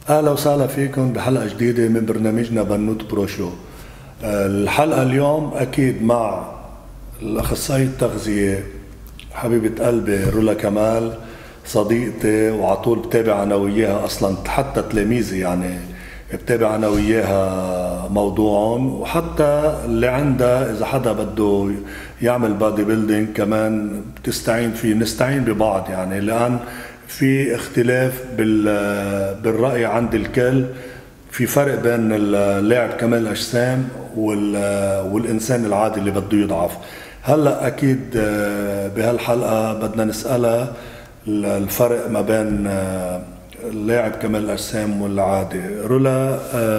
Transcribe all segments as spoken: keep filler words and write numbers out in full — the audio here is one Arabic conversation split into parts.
اهلا وسهلا فيكم بحلقه جديده من برنامجنا بنوت برو شو. الحلقه اليوم اكيد مع الاخصائيه التغذيه حبيبه قلبي رولا كمال، صديقتي وعلى طول بتابع انا وياها، اصلا حتى تلاميذي يعني بتابع انا وياها موضوعهم، وحتى اللي عندها اذا حدا بده يعمل بادي بيلدينج كمان بتستعين فيه، نستعين ببعض يعني، لان في اختلاف بالرأي عند الكل. في فرق بين اللاعب كمال الأجسام والإنسان العادي اللي بده يضعف. هلأ أكيد بهالحلقة بدنا نسألها الفرق ما بين اللاعب كمال الأجسام والعادي. رولا،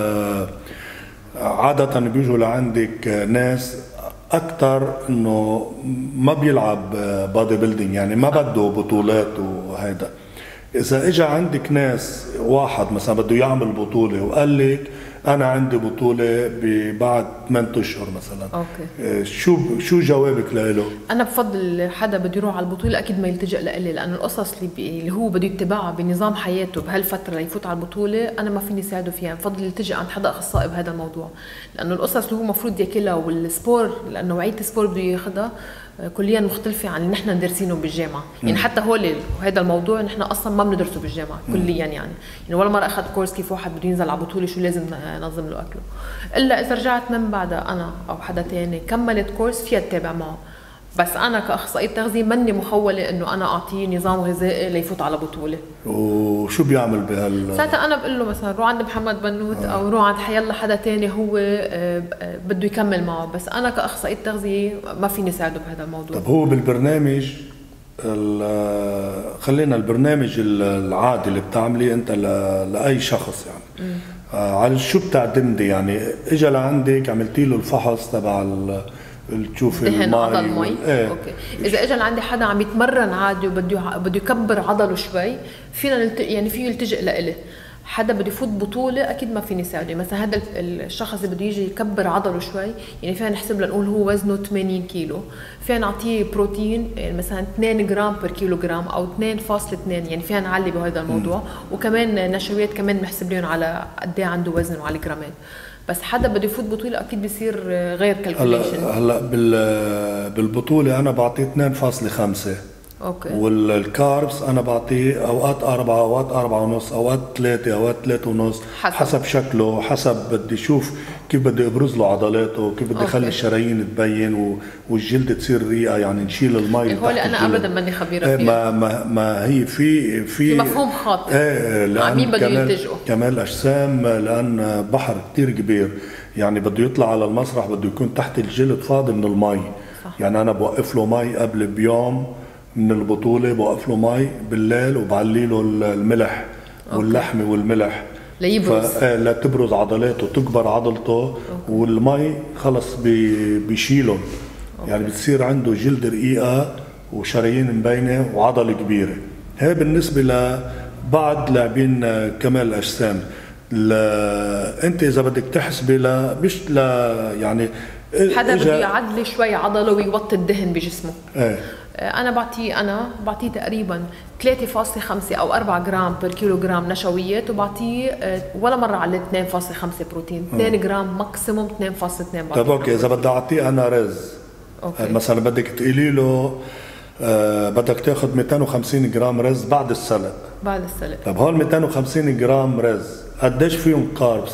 عادة بيجوا لعندك ناس أكثر إنه ما بيلعب بادي بيلدينج، يعني ما بده بطولات وهيدا. إذا إجا عندك ناس واحد مثلا بده يعمل بطولة وقال لك أنا عندي بطولة بعد ثمانية أشهر مثلا، أوكي. شو شو جوابك له؟ أنا بفضل حدا بده يروح على البطولة أكيد ما يلتجئ لإلي، لأن القصص اللي, اللي هو بده يتبعها بنظام حياته بهالفترة ليفوت على البطولة أنا ما فيني ساعده فيها. بفضل يلتجئ عند حدا أخصائي بهذا الموضوع، لأنه القصص اللي هو مفروض ياكلها والسبور، لأن نوعية السبور بده ياخدها كليا مختلفة عن اللي نحن دارسينه بالجامعة. يعني حتى هول وهذا الموضوع نحن أصلا ما بندرسه بالجامعة كليا، يعني يعني ولا مرة أخذ كورس كيف واحد بده ينزل على بطولة شو لازم نظم له أكله، إلا إذا رجعت من بعدها أنا أو حدا تاني كملت كورس فيها تتابع معه. بس أنا كأخصائية تغذية مني مخولة إنه أنا أعطيه نظام غذائي ليفوت على بطولة. وشو بيعمل بهال؟ ساعتها أنا بقول له مثلا روح عند محمد بنوت آه. أو روح عند حيالله حدا تاني هو بده يكمل معه، بس أنا كأخصائية تغذية ما فيني ساعده بهذا الموضوع. طب هو بالبرنامج، خلينا البرنامج العادي اللي بتعمليه أنت لأي شخص يعني م. آه على شو بتعتمدي؟ يعني إجا لعندك عملتي له الفحص تبع تشوف المي وال... ايه. اوكي، اذا اجى لعندي حدا عم يتمرن عادي وبده بده يكبر عضله شوي، فينا نلت... يعني فيه يلتجئ لإلي. حدا بده يفوت بطوله اكيد ما فيني ساعده. مثلا هذا الشخص اللي بده يجي يكبر عضله شوي، يعني فينا نحسب لنقول هو وزنه ثمانين كيلو، فينا نعطيه بروتين يعني مثلا اثنين جرام بر كيلو جرام او اثنين فاصلة اثنين، يعني فينا نعلي بهذا الموضوع. م. وكمان نشويات كمان بنحسب لهم على قد ايه عنده وزن وعلى جرامات. بس حدا بده يفوت بطوله اكيد بيصير غير كالكوليشن. هلا هلا بالبطوله انا بعطيه اثنين فاصلة خمسة، اوكي، والكاربس انا بعطيه اوقات أربعة، اوقات أربعة ونص، اوقات ثلاثة، اوقات ثلاثة ونص، حسب. حسب شكله، حسب بدي اشوف كيف بدي ابرز له عضلاته، كيف بدي اخلي الشرايين تبين والجلد تصير ريقه، يعني نشيل المي. هو انا ابدا ماني خبيره فيها. ما ما ما هي في في مفهوم خاطئ. ايه، لان مين بده يلتجئوا؟ كمال اجسام لان بحر كثير كبير، يعني بده يطلع على المسرح بده يكون تحت الجلد فاضي من المي. صح. يعني انا بوقف له مي قبل بيوم من البطوله، بوقف له مي بالليل وبعلي له الملح واللحمه والملح ليبرز، لا تبرز عضلاته، تكبر عضلته. أوكي. والمي خلص بي بيشيلهم، يعني بتصير عنده جلد رقيقه وشرايين مبينه وعضله كبيره. هي بالنسبه لبعض لاعبين كمال الاجسام. انت اذا بدك تحسبي لا مش لا يعني حدا بده يعدل شوي عضله ويوطي الدهن بجسمه. ايه. انا بعطيه انا بعطيه تقريبا ثلاثة فاصلة خمسة او أربعة جرام بر كيلو جرام نشويات، وبعطيه ولا مره على اثنين فاصلة خمسة بروتين، اثنين جرام ماكسيموم اثنين فاصلة اثنين. طيب اوكي، اذا بدي اعطيه انا رز، أوكي. مثلا بدك تقولي له آه بدك تاخذ مئتين وخمسين جرام رز بعد السلق. بعد السلق. طيب هول مئتين وخمسين جرام رز قديش فيهم كاربس؟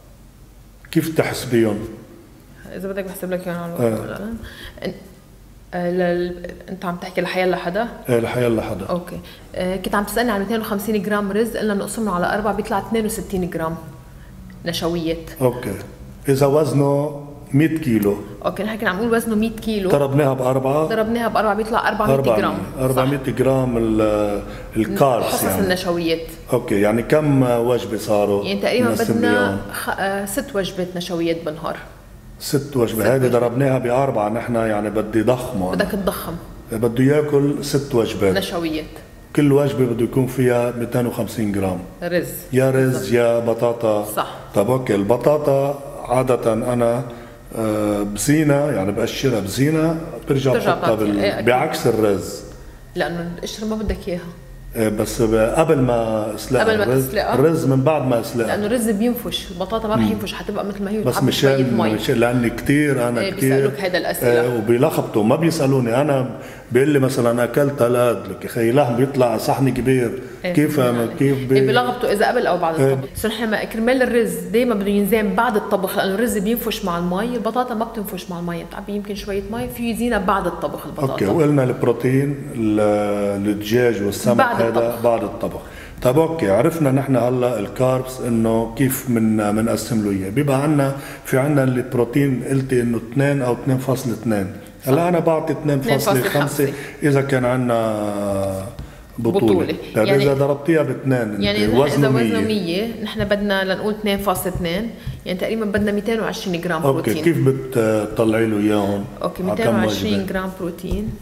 كيف تحسبيهم؟ اذا بدك بحسب لك اياهم على الوقت. آه. لل... انت عم تحكي لحيال لحدا؟ ايه لحيال لحدا. اوكي. آه كنت عم تسالني عن مئتين وخمسين جرام رز، قلنا نقسمه على أربعة بيطلع اثنين وستين جرام نشويات. اوكي. اذا وزنه مئة كيلو. اوكي، نحن كنا عم نقول وزنه مئة كيلو، ضربناها بأربعة ضربناها بأربعة بيطلع أربعمئة جرام. أربعمئة جرام الكاربس، حصص يعني النشويات. اوكي، يعني كم وجبه صاروا؟ يعني تقريبا بدنا خ... آه ست وجبات نشويات بالنهار. ست وجبات، هذه ضربناها بأربعة نحن، يعني بدي ضخمه. بدك تضخم، بده ياكل ست وجبات نشويات، كل وجبه بده يكون فيها مئتين وخمسين جرام رز، يا رز بالضبط. يا بطاطا. صح. طب اوكي، البطاطا عاده انا بزينه، يعني بقشرها بزينه برجع بحطها بال... بعكس الرز، لانه القشره ما بدك اياها. بس قبل ما اسلقها، قبل ما الرز, تسلقها الرز من بعد ما اسلقها، لانه الرز بينفش، البطاطا ما رح ينفش، حتبقى مثل ما هي، بس مشان مشان لاني كثير انا ايه كثير بيسالوك هيدا الاسئله آه وبيلخبطوا، ما بيسالوني انا، بيقول لي مثلا اكلت هالقد، لك يا اخي لحم بيطلع صحن كبير، إيه كيف يعني. كيف بي... إيه بيلخبطوا اذا قبل او بعد إيه. الطبخ. سو نحن كرمال الرز دائما بده ينزين بعد الطبخ، لانه الرز بينفش مع المي، البطاطا ما بتنفش مع المي، بتعبي يمكن شويه مي في يزينها بعد الطبخ البطاطا. اوكي، وقلنا البروتين الدجاج والسمك بعد هذا الطبخ. بعد الطبخ. طيب اوكي، عرفنا نحن هلا الكاربس انه كيف من بنقسم له اياه. بيبقى عندنا في عندنا البروتين، قلتي انه اثنين او اثنين فاصلة اثنين، هلا انا بعطي اثنين فاصلة خمسة اذا كان عندنا بطولة, بطولة. طيب يعني اذا ضربتيها باثنين يعني اذا وزنه مية نحن بدنا لنقول اثنين فاصلة اثنين، يعني تقريبا بدنا مئتين وعشرين جرام بروتين. اوكي، كيف بتطلعي له اياهم؟ اوكي مئتين وعشرين جرام بروتين.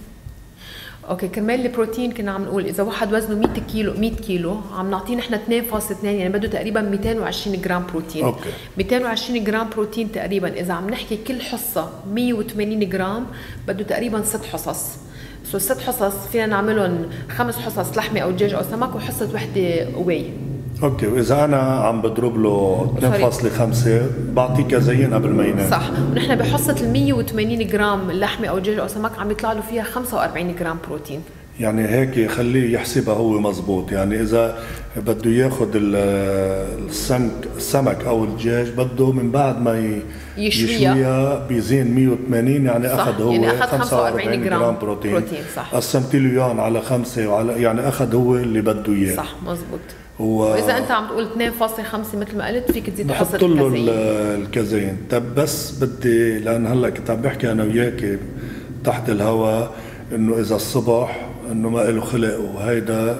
اوكي كرمال البروتين كنا عم نقول اذا واحد وزنه مئة كيلو مئة كيلو عم نعطيه نحن اثنين فاصلة اثنين، يعني بده تقريبا مئتين وعشرين جرام بروتين. اوكي مئتين وعشرين جرام بروتين تقريبا، اذا عم نحكي كل حصه مئة وثمانين جرام بده تقريبا ست حصص. سو ست حصص فينا نعملهم خمس حصص لحمه او دجاج او سمك وحصه وحده واي. اوكي، واذا انا عم بضرب له اثنين فاصلة خمسة بعطيه كازين قبل ما ينام. صح، ونحن بحصه ال مئة وثمانين جرام لحمه او دجاج او سمك عم يطلع له فيها خمسة وأربعين جرام بروتين. يعني هيك خليه يحسبها هو مزبوط، يعني اذا بده ياخذ السمك السمك او الدجاج بده من بعد ما يشويها بيزين مئة وثمانين، يعني اخذ هو يعني أخذ خمسة وأربعين جرام بروتين, بروتين صح. قسمت له اياهم على خمسه وعلى يعني اخذ هو اللي بده اياه. صح مزبوط. و... واذا انت عم تقول اثنين فاصلة خمسة مثل ما قلت فيك تزيد حصه الكازين. بحط له الكازين. طب بس بدي، لان هلا كنت عم بحكي انا وياك تحت الهواء انه اذا الصبح انه ما له خلق، وهيدا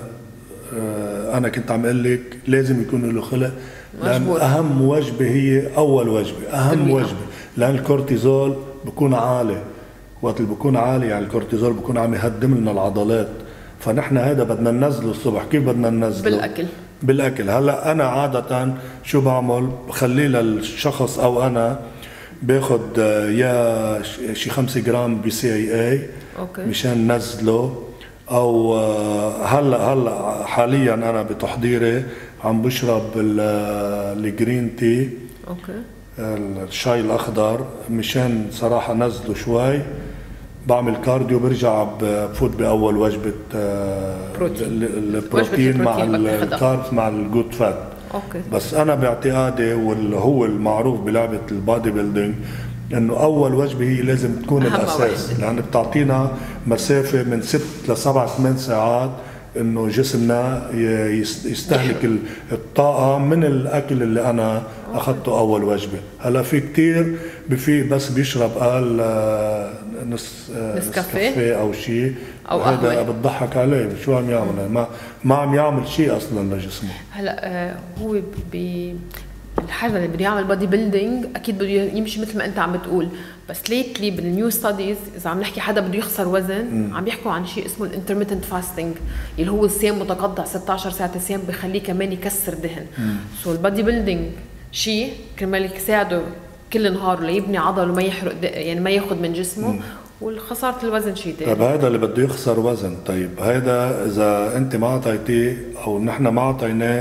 آه انا كنت عم اقول لك لازم يكون له خلق، لان مجبور. اهم وجبه هي اول وجبه، اهم دمية. وجبه، لان الكورتيزول بكون عالي، وقت اللي بكون عالي يعني الكورتيزول بكون عم يهدم لنا العضلات، فنحن هذا بدنا ننزله الصبح. كيف بدنا ننزله؟ بالاكل. بالاكل. هلا انا عاده شو بعمل؟ بخليه للشخص او انا باخذ يا شي خمسة جرام بي سي اي اي مشان نزله، او هلا هلا حاليا انا بتحضيري عم بشرب الجرين تي، اوكي الشاي الاخضر، مشان صراحه نزله شوي. بعمل كارديو برجع بفوت باول وجبه بروتين, البروتين مع الكارب مع الجود فات. اوكي. بس انا باعتقادي واللي هو المعروف بلعبه البادي بيلدينج انه اول وجبه هي لازم تكون الاساس، لان يعني بتعطينا مسافه من ست لسبع ثمان ساعات انه جسمنا يستهلك الطاقه من الاكل اللي انا اخذته اول وجبه. هلا في كثير بفيق بس بيشرب قال نص نسكافيه او شيء، او هذا بتضحك عليه، شو عم يعمل؟ ما ما عم يعمل شيء اصلا لجسمه. هلا هو ب الحاجه اللي بده يعمل بودي بيلدينج اكيد بده يمشي مثل ما انت عم بتقول، بس ليتلي بالنيو ستاديز اذا عم نحكي حدا بده يخسر وزن م. عم يحكوا عن شيء اسمه الانترميتنت فاستنج، اللي هو الصيام متقطع ستة عشر ساعه صيام بخليه كمان يكسر دهن. سو البودي بيلدينج شيء كرمال يساعده كل نهار ليبني عضل وما يحرق يعني ما ياخذ من جسمه م. والخساره الوزن شيء ثاني. طيب هذا اللي بده يخسر وزن، طيب هذا اذا انت ما اعطيتيه او نحن ما اعطيناه،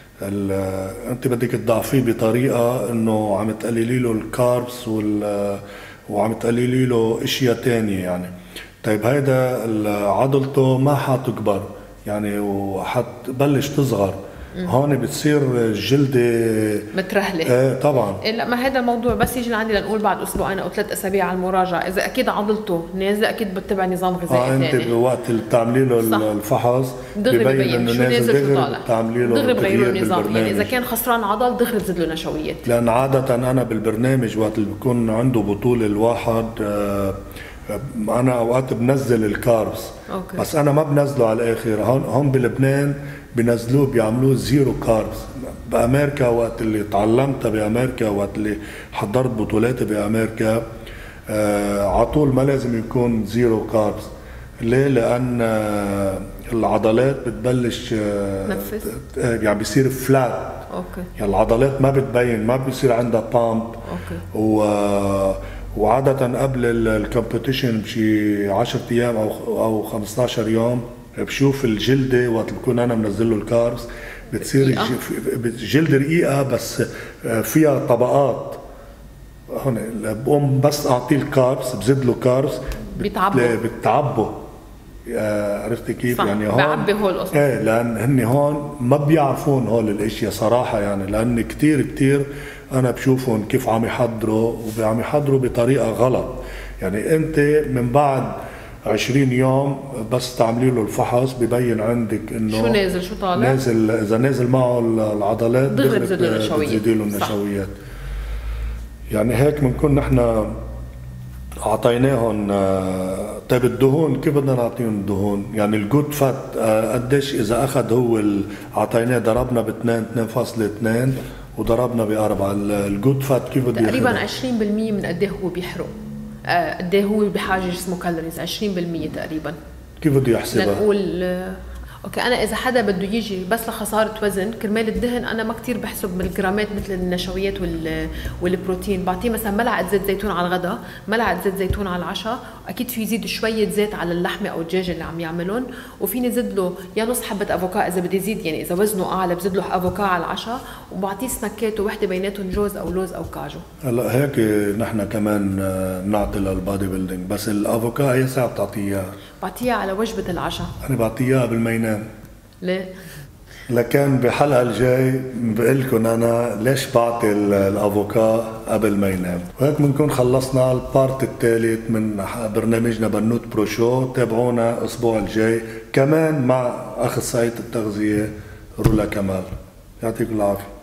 انت بدك تضعفيه بطريقه انه عم تقللي له الكاربس وال وعم تقللي له اشياء ثانيه يعني. طيب هيدا عضلته ما حتكبر يعني وحتبلش تصغر، هون بتصير الجلده مترهله. ايه طبعا. إيه لا، ما هذا الموضوع بس يجي لعندي لنقول بعد اسبوعين او ثلاث اسابيع على المراجعه، اذا اكيد عضلته نازله اكيد بتتبع نظام غذائي ثاني. اه انت بوقت اللي بتعملي له الفحص ببين انه نازل شو طالع، بتعملي له دغري بغيروا النظام، يعني اذا كان خسران عضل دغري بزيد له نشويات. لان عاده انا بالبرنامج وقت اللي بكون عنده بطوله الواحد آه انا اوقات بنزل الكاربس. أوكي. بس انا ما بنزله على الاخر، هون هون بلبنان بنزلوه بيعملوه زيرو كاربس. بامريكا وقت اللي تعلمتها بامريكا وقت اللي حضرت بطولاتي بامريكا آه على طول ما لازم يكون زيرو كاربس. ليه؟ لان آه العضلات بتبلش آه نفس يعني بيصير فلات. اوكي. يعني العضلات ما بتبين، ما بيصير عندها بامب. اوكي. و وعادة قبل الكومبيتيشن بشي عشرة ايام او او خمسطعش يوم بشوف الجلده وقت بكون انا منزل له الكاربس بتصير رقيقة. الجلده رقيقه بس فيها طبقات. هون بقوم بس اعطيه الكاربس بزيد له كاربس بيتعبوا بتعبوا. عرفتي كيف؟ صح. يعني هون بعبي هول القصص. ايه لان هن هون ما بيعرفون هول الاشياء صراحه، يعني لان كتير كتير انا بشوفهم كيف عم يحضروا وعم يحضروا بطريقه غلط. يعني انت من بعد عشرين يوم بس تعملي له الفحص ببين عندك انه شو نازل شو طالع، نازل اذا نازل معه العضلات دغري بزيد له النشويات. بتزيدي له النشويات. يعني هيك بنكون نحن اعطيناهم. طيب الدهون كيف بدنا نعطيهم الدهون؟ يعني الجود فات قديش اذا اخذ هو اعطيناه ضربنا ب اثنين اثنين فاصلة اثنين وضربنا بأربعة، الجود فات كيف بده تقريبا ياخذها؟ عشرين بالمية من قد ايه هو بيحرق، قد ايه هو بحاجه جسمه كالوريز، عشرين بالمية تقريبا. كيف بده يحسبها؟ لنقول آه، اوكي انا اذا حدا بده يجي بس لخساره وزن كرمال الدهن، انا ما كتير بحسب بالجرامات مثل النشويات وال والبروتين. بعطيه مثلا ملعقه زيت زيتون على الغداء، ملعقه زيت زيتون على العشاء، اكيد في يزيد شويه زيت على اللحمه او الدجاج اللي عم يعملون، وفيني زيد له يا نص حبه افوكا اذا بدي زيد، يعني اذا وزنه اعلى بزيد له افوكا على العشاء، وبعطيه سناكات وحده بيناتهم جوز او لوز او كاجو. هلا هيك نحن كمان بنعطي للبادي بيلدينج، بس الافوكا اي ساعه بتعطيه اياها؟ بعطيها على وجبه العشاء. انا بعطيه اياها قبل ما ينام. ليه؟ لكن بحلقه الجاي بقول لكم انا ليش بعطي الافوكا قبل ما ينام. وهيك بنكون خلصنا البارت الثالث من برنامجنا بنوت برو شو. تابعونا الاسبوع الجاي كمان مع اخصائيه التغذيه رولا كمال. يعطيكم العافيه.